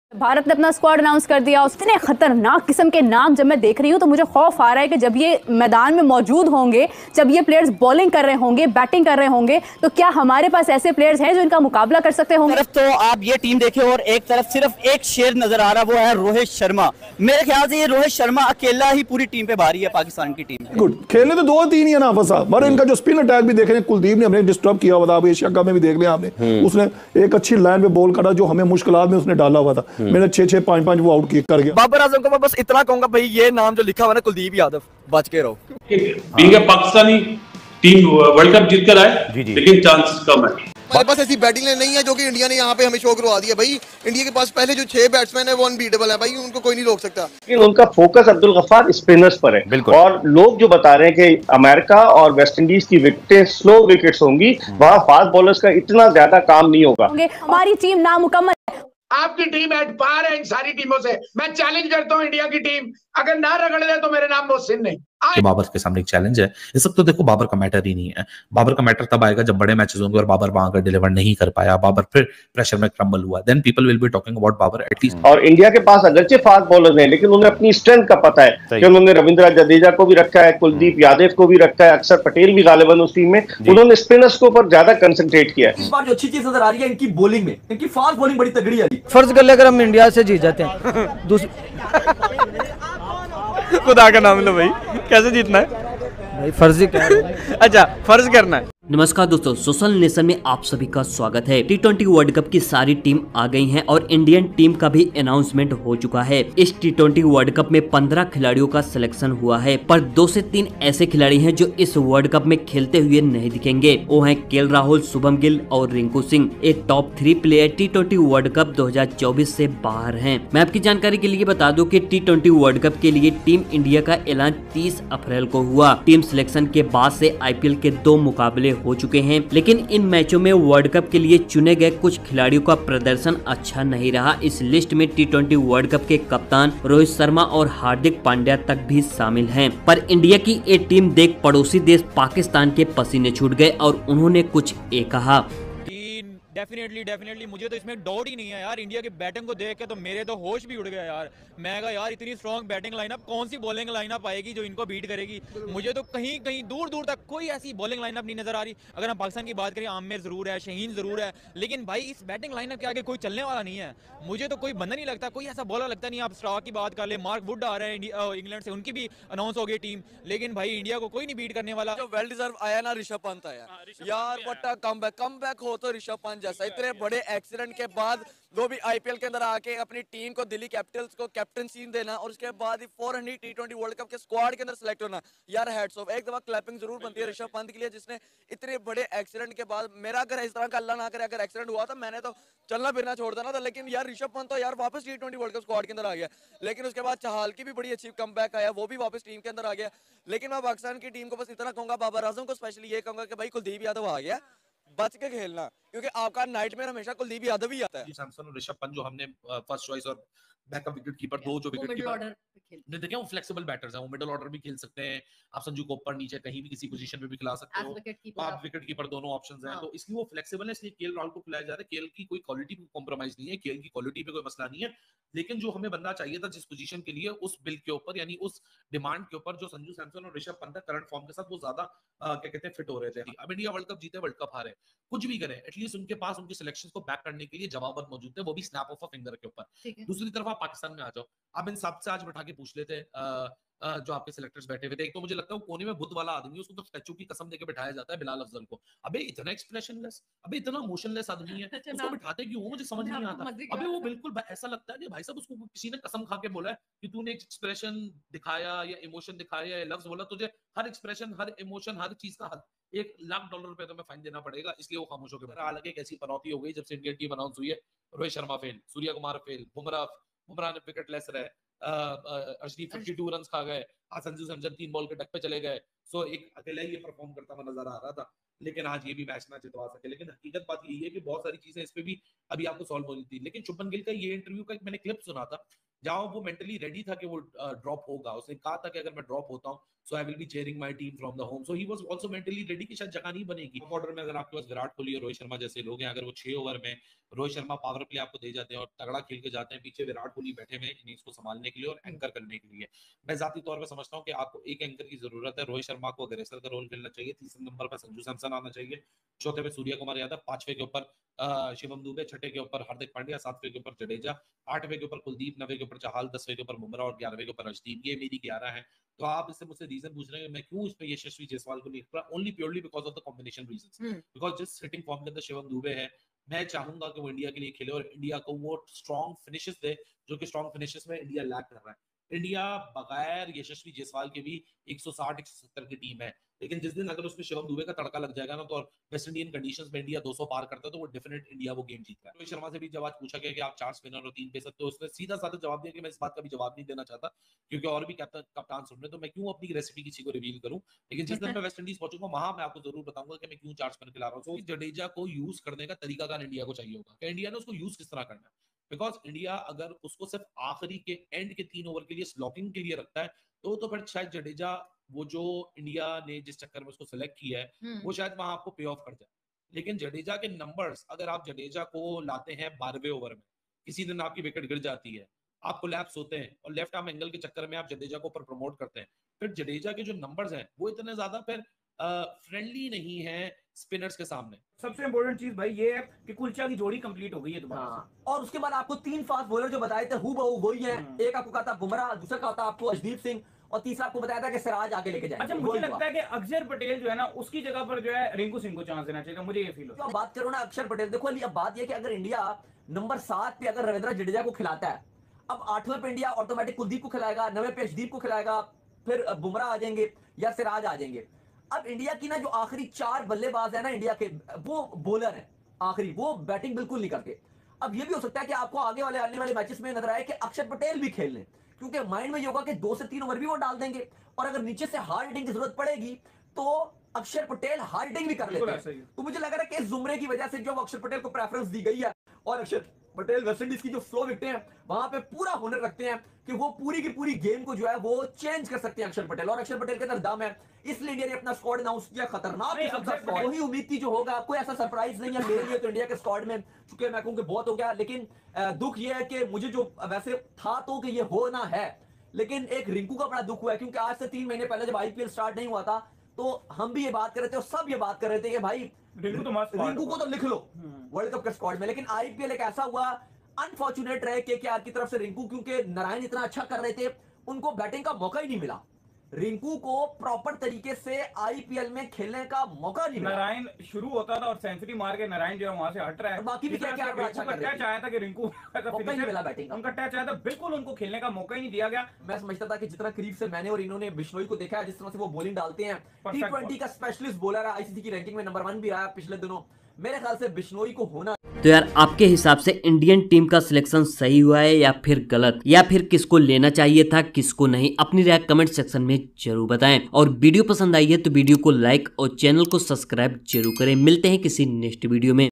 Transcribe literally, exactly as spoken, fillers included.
भारत ने अपना squad announce कर दिया। इतने खतरनाक किस्म के नाम जब मैं देख रही हूँ तो मुझे खौफ आ रहा है कि जब ये मैदान में मौजूद होंगे, जब ये प्लेयर्स बॉलिंग कर रहे होंगे, बैटिंग कर रहे होंगे, तो क्या हमारे पास ऐसे प्लेयर्स हैं जो इनका मुकाबला कर सकते होंगे? तरफ तो आप ये टीम देखें और एक तरफ सिर्फ एक शेर नजर आ रहा, वो है रोहित शर्मा। मेरे ख्याल से ये रोहित शर्मा अकेला ही पूरी टीम पे भारी है पाकिस्तान की टीम। गुड खेलने तो दो तीन ही है ना फंसा, मगर इनका जो स्पिन अटैक भी देख रहे हैं, कुलदीप ने हमने डिस्टर्ब किया हुआ था। आप एशिया कप में भी देख लिया आपने, उसने एक अच्छी लाइन पे बॉल करा जो हमें मुश्किलात में उसने डाला हुआ था। मैंने छह छह पांच पांच वो आउट किक कर गया। बाबर आजम को मैं बस इतना कहूंगा भाई, ये नाम जो लिखा हुआ है कुलदीप यादव, बच के रहो। Being a Pakistani team world cup जीत कर आए, लेकिन चांसेस कम है। हमारे पास ऐसी बैटिंग लाइन नहीं है जो कि इंडिया ने यहाँ पे हमें शो करवा दिया। भाई इंडिया के पास पहले जो छह बैट्समैन है वो अनबीटेबल है भाई, उनको कोई नहीं रोक सकता। लेकिन उनका फोकस अब्दुल गफ्फार स्पिनर्स पर है, और लोग जो बता रहे हैं कि अमेरिका और वेस्ट इंडीज की विकेटें स्लो विकेट्स होंगी, वहां फास्ट बॉलर्स का इतना ज्यादा काम नहीं होगा। हमारी टीम नामुकम्मल है। आपकी टीम एट पार है इन सारी टीमों से। मैं चैलेंज करता हूं इंडिया की टीम अगर ना रगड़ दे तो मेरे नाम मोहसिन नहीं। कि बाबर के सामने एक चैलेंज है। इस वक्त तो देखो बाबर का मैटर ही नहीं है। बाबर का मैटर तब आएगा जब बड़े मैचेस होंगे और बाबर वहां पर डिलीवर नहीं कर पाया, बाबर फिर प्रेशर में क्रम्बल हुआ, then people will be talking about Babar at least. और इंडिया के पास अगरचे फास्ट बॉलर हैं, लेकिन उन्हें अपनी स्ट्रेंथ का पता है कि उन्होंने रविंद्र जडेजा को भी रखा है, कुलदीप यादव को भी रखा है, अक्षर पटेल भी गालिबन उस टीम में, उन्होंने स्पिनर्स के ऊपर ज्यादा कंसंट्रेट किया है। इस बार जो अच्छी चीज नजर आ रही है इनकी बॉलिंग में, इनकी फास्ट बॉलिंग बड़ी तगड़ी है। फर्ज कर ले अगर हम इंडिया से जीत जाते हैं खुदा का नाम लो भाई, कैसे जीतना है भाई? फर्जी क्या अच्छा फर्ज करना है। नमस्कार दोस्तों, सोशल नेशन में आप सभी का स्वागत है। टी ट्वेंटी वर्ल्ड कप की सारी टीम आ गई हैं और इंडियन टीम का भी अनाउंसमेंट हो चुका है। इस टी ट्वेंटी वर्ल्ड कप में पंद्रह खिलाड़ियों का सिलेक्शन हुआ है, पर दो से तीन ऐसे खिलाड़ी हैं जो इस वर्ल्ड कप में खेलते हुए नहीं दिखेंगे। वो हैं केएल राहुल, शुभम गिल और रिंकू सिंह। एक top three player T twenty world cup दो हजार चौबीस से बाहर हैं। मैं आपकी जानकारी के लिए बता दूं कि टी ट्वेंटी वर्ल्ड कप के लिए टीम इंडिया का ऐलान तीस अप्रैल को हुआ। टीम सिलेक्शन के बाद से आईपीएल के दो मुकाबले हो चुके हैं, लेकिन इन मैचों में वर्ल्ड कप के लिए चुने गए कुछ खिलाड़ियों का प्रदर्शन अच्छा नहीं रहा। इस लिस्ट में टी ट्वेंटी वर्ल्ड कप के कप्तान रोहित शर्मा और हार्दिक पांड्या तक भी शामिल हैं। पर इंडिया की ये टीम देख पड़ोसी देश पाकिस्तान के पसीने छूट गए और उन्होंने कुछ ये कहा। डेफिनेटली डेफिनेटली मुझे तो इसमें डाउट ही नहीं है यार। इंडिया की बैटिंग को देख के तो मेरे तो होश भी उड़ गया यार। मैं कहा यार इतनी स्ट्रॉन्ग बैटिंग लाइनअप, कौन सी बॉलिंग लाइनअप आएगी जो इनको बीट करेगी? मुझे तो कहीं कहीं दूर दूर तक कोई ऐसी बॉलिंग लाइनअप नहीं नजर आ रही। अगर हम पाकिस्तान की बात करें, आमिर जरूर है, शहीन जरूर है, लेकिन भाई इस बैटिंग लाइनअप के आगे कोई चलने वाला नहीं है। मुझे तो कोई बंदा नहीं लगता, कोई ऐसा बॉलर लगता नहीं। आप स्टार की बात कर ले, मार्क वुड आ रहे हैं इंग्लैंड से, उनकी भी अनाउंस हो गई टीम, लेकिन भाई इंडिया को कोई नहीं बीट करने वाला। जो वेल डिजर्व आया ना ऋषभ पंत आया यार, व्हाट अ कमबैक कमबैक हो तो ऋषभ पंत जैसा। इतने बड़े एक्सीडेंट के बाद वो भी आईपीएल के अंदर आके अपनी टीम को, दिल्ली कैपिटल्स को कैप्टनसी देना और उसके बाद ही four hundred T twenty world cup के स्क्वाड के अंदर सेलेक्ट होना यार, हेड्स ऑफ। एक दफा क्लैपिंग जरूर बनती है ऋषभ पंत के लिए, जिसने इतने बड़े एक्सीडेंट के बाद, मेरा अगर इस तरह का अल्लाह ना करे अगर एक्सीडेंट हुआ था, मैंने तो चलना फिरना छोड़ देना था। लेकिन यार ऋषभ पंत तो यार वापस T twenty world cup squad के अंदर आ गया। लेकिन उसके बाद चहाल की भी बड़ी अच्छी कमबैक आया, वो भी वापस टीम के अंदर आ गया। लेकिन मैं पाकिस्तान की टीम को बस इतना कहूंगा, बाबर आजम को स्पेशली ये कहूंगा कि भाई कुलदीप यादव आ गया, बच के खेलना, क्योंकि आपका नाइटमेयर हमेशा कुलदीप यादव ही आता है। सैमसन और ऋषभ पंत जो हमने फर्स्ट चॉइस और बैकअप विकेट कीपर, दो जो विकेट कीपर ने देखे, वो फ्लेक्सिबल बैटर्स हैं, वो मिडिल ऑर्डर भी खेल सकते हैं। आप संजू को ऊपर नीचे कहीं भी किसी पोजीशन में भी खिला सकते हो, आप विकेट कीपर दोनों ऑप्शंस हैं। तो इसलिए वो फ्लेक्सिबल है, इसलिए केएल राहुल को खिलाया जा रहा है। केएल की कोई क्वालिटी में कॉम्प्रोमाइज नहीं है, केएल की क्वालिटी पे कोई मसला नहीं है, लेकिन जो हमें बंदा चाहिए था जिस पोजीशन के लिए, उस बिल के ऊपर यानी उस डिमांड के ऊपर, जो संजू सैमसन और ऋषभ पंत करंट फॉर्म के साथ वो ज्यादा क्या कहते हैं फिट हो रहे थे। अब इंडिया वर्ल्ड कप जीते, वर्ल्ड कप हारे, कुछ भी करे, एटलीस्ट उनके पास उनके सिलेक्शंस को बैक करने के लिए जवाबत मौजूद थे, वो भी स्नैप ऑफ अ फिंगर के ऊपर। दूसरी तरफ आप पाकिस्तान में आ जाओ, आप इन सब से आज बैठा के पूछ लेते जो आपके सिलेक्टर्स बैठे हुए थे। एक तो मुझे लगता है वो कोने में बुद्ध वाला आदमी है, उसको तो स्टैचू की कसम देके बिठाया जाता है, बिलाल अफजल को। अबे इतना एक्सप्रेशनलेस, अबे इतना इमोशनलेस आदमी है, उसको बिठाते क्यों मुझे समझ नहीं आता। अबे वो बिल्कुल ऐसा लगता है कि भाई साहब उसको किसी ने कसम खा के बोला है कि तूने एक एक्सप्रेशन दिखाया या इमोशन दिखाया या लफ्ज बोला, तुझे हर एक्सप्रेशन, हर इमोशन, हर चीज का एक लाख डॉलर रुपए तुम्हें फाइन देना पड़ेगा, इसलिए वो खामोश होकर बैठा। हालांकि एक ऐसी पनौती हो गई जब से इंडियन टीम अनाउंस हुई है, रोहित शर्मा फेल, सूर्य कुमार फेल, बुमराह बुमराह ने विकेट लेस रहे, अर्शदीप बावन रन्स खा गए, आज संजू सैमसन तीन बॉल के टक पे चले गए। सो एक अकेला ही ये परफॉर्म करता हुआ नजर आ रहा था, लेकिन आज ये भी मैच ना जितवा सके। लेकिन हकीकत बात यही है कि बहुत सारी चीजें इस पे भी अभी आपको सॉल्व होनी थी। लेकिन शुभमन गिल का ये इंटरव्यू का मैंने क्लिप सुना था, जहां वो मेंटली रेडी था कि वो ड्रॉप होगा। उसने कहा था कि अगर मैं ड्रॉप होता हूँ so I will be cheering my team from the home. So he was also mentally ready कि शायद जगह नहीं बनेगी ऑर्डर में। अगर आपके पास विराट कोहली और रोहित शर्मा जैसे लोग हैं, अगर वो छह ओवर में रोहित शर्मा पावर प्ले आपको दे जाते हैं और तगड़ा खेल के जाते हैं, पीछे विराट कोहली बैठे हुए इनिंग्स को संभालने के लिए और एंकर करने के लिए, मैं जाती तौर पर समझता हूँ कि आपको एक एंकर की जरूरत है। रोहित शर्मा को अग्रेसर का रोल खेलना चाहिए, तीसरे नंबर पर संजू सैमसन आना चाहिए, चौथे पे सूर्य कुमार यादव, पांचवे के ऊपर शिवम दुबे, छठे के ऊपर हार्दिक पांड्या, सातवें के ऊपर जडेजा, आठवें के ऊपर कुलदीप, नवे के ऊपर चहल, दसवें के ऊपर बुमराह और ग्यारहवें के ऊपर अर्शदीप। ये मेरी ग्यारह है। तो आप इससे मुझसे रीजन पूछ रहे हैं मैं क्यों इस पे यशस्वी जायसवाल को नहीं रख रहा, only purely because of the combination reasons, because जिस हिटिंग फॉर्म के अंदर शिवम दुबे है, मैं चाहूंगा कि वो इंडिया के लिए खेले और इंडिया को वो स्ट्रॉन्ग फिनिशेस दे जो कि स्ट्रॉन्ग फिनिशेस में इंडिया लैक कर रहा है। इंडिया बगैर यशस्वी जायसवाल के भी एक सौ साठ एक सौ सत्तर की टीम है, लेकिन जिस दिन अगर उसमें शिवम दुबे का तड़का लग जाएगा ना, तो वेस्ट इंडियन कंडीशंस में इंडिया दो सौ पार करता है, तो वो डेफिनेट इंडिया वो गेम जीतता है। रोहित शर्मा से भी जब आज पूछा गया कि आप चार स्पिनर और तीन पेसर, तो उसने सीधा साधा जवाब दिया कि मैं इस बात का भी जवाब नहीं देना चाहता क्योंकि और भी कैप्टन कप्तान सुन रहे, तो मैं क्यों अपनी रेसिपी किसी को रिवील करूं। लेकिन जिस दिन मैं वेस्ट इंडीज पहुंचूंगा वहां मैं आपको जरूर बताऊंगा कि मैं क्यों चार स्पिनर खिला रहा हूं। तो जडेजा को यूज करने का तरीकाकार इंडिया को चाहिए होगा कि इंडिया ने उसको यूज किस तरह करना है, बिकॉज इंडिया अगर उसको सिर्फ आखिरी के एंड के तीन ओवर के लिए स्लॉकिंग के लिए रखता है, तो तो फिर शायद जडेजा वो जो इंडिया ने जिस चक्कर में उसको सिलेक्ट किया है वो शायद वहां आपको पे ऑफ कर जाए। लेकिन जडेजा के नंबर्स, अगर आप जडेजा को लाते हैं बारहवें ओवर में, किसी दिन आपकी विकेट गिर जाती है, आप कोलैप्स होते हैं और लेफ्ट आर्म एंगल के चक्कर में आप जडेजा को ऊपर प्रमोट करते हैं, फिर जडेजा के जो नंबर्स हैं वो इतने ज्यादा फिर फ्रेंडली नहीं है स्पिनर्स के सामने। सबसे इंपॉर्टेंट चीज भाई ये है कि कुलचा की जोड़ी कंप्लीट हो गई है दोबारा। हाँ। और उसके बाद आपको तीन फास्ट बॉलर जो बताए थे हु बहू वही है, एक आपको कहा था बुमराह, दूसरा कहा था आपको अर्शदीप सिंह और तीसरा आपको बताया था कि सिराज आगे लेके जाएंगे। अच्छा, मुझे लगता है कि अक्षर पटेल जो है ना उसकी जगह पर जो है रिंकू सिंह को चांस देना चाहिए, मुझे ये फील होता है। बात करो ना अक्षर पटेल, देखो अब बात ये कि अगर इंडिया नंबर सात पे अगर रविंद्र जडेजा को खिलाता है, अब आठवें पे इंडिया ऑटोमेटिक कुलदीप को खिलाएगा, नवे पे अर्शदीप को खिलाएगा, फिर बुमराह आ जाएंगे या सिराज आ जाएंगे। अब इंडिया की ना जो आखिरी चार बल्लेबाज है ना इंडिया के, वो बॉलर है आखिरी, वो बैटिंग बिल्कुल नहीं करते। अब ये भी हो सकता है कि आपको आगे वाले आने वाले मैचेस में नजर आए कि अक्षर पटेल भी खेल लें, क्योंकि माइंड में ये होगा कि दो से तीन ओवर भी वो डाल देंगे और अगर नीचे से हार्ड हिटिंग की जरूरत पड़ेगी तो अक्षर पटेल हार्ड हिटिंग भी कर लेते हैं। तो मुझे लग रहा है कि जुमरे की वजह से जो अक्षर पटेल को प्रेफरेंस दी गई है, और अक्षर पटेल वेस्ट इंडीज की जो स्लो विकेटें हैं वहां पे पूरा हुनर रखते हैं कि वो पूरी की पूरी गेम को जो है वो चेंज कर सकते हैं अक्षर पटेल, और अक्षर पटेल के अंदर दम है, इसलिए इंडिया ने अपना स्क्वाड अनाउंस किया। खतरनाक स्क्वाड, वही उम्मीद थी जो होगा, कोई ऐसा सरप्राइज नहीं है मेरे लिए तो इंडिया के स्क्वाड में, चूंकि मैं कहूं कि बहुत हो गया। लेकिन दुख ये है कि मुझे जो वैसे था तो कि ये होना है, लेकिन एक रिंकू का बड़ा दुख हुआ है, क्योंकि आज से तीन महीने पहले जब आईपीएल स्टार्ट नहीं हुआ था तो हम भी ये बात कर रहे थे और सब ये बात कर रहे थे कि भाई रिंकू तो रिंकू को तो लिख लो वर्ल्ड कप के स्क्वाड में। लेकिन आईपीएल एक ऐसा हुआ अनफॉर्चुनेट रहे के केकेआर की तरफ से रिंकू, क्योंकि नारायण इतना अच्छा कर रहे थे उनको बैटिंग का मौका ही नहीं मिला, रिंकू को प्रॉपर तरीके से आईपीएल में खेलने का मौका नहीं मिला। नारायण शुरू होता था और सेंचुरी मार के नारायण जो है वहां से हट रहा है, बाकी भी क्या क्या अच्छा कर रहे थे, चाहा था कि रिंकू मौका ही मिला बैटिंग का, उनका टच आया था, बिल्कुल उनको खेलने का मौका ही नहीं दिया गया। मैं समझता था कि जितना करीब से मैंने और इन्होंने बिश्नोई को देखा है, जिस तरह से वो बॉलिंग डालते हैं, टी ट्वेंटी का स्पेशलिस्ट बॉलर है, आईसीसी की रैंकिंग में नंबर वन भी आया पिछले दिनों, मेरे ख्याल से बिश्नोई को होना। तो यार आपके हिसाब से इंडियन टीम का सिलेक्शन सही हुआ है या फिर गलत, या फिर किसको लेना चाहिए था किसको नहीं, अपनी राय कमेंट सेक्शन में जरूर बताएं। और वीडियो पसंद आई है तो वीडियो को लाइक और चैनल को सब्सक्राइब जरूर करें। मिलते हैं किसी नेक्स्ट वीडियो में।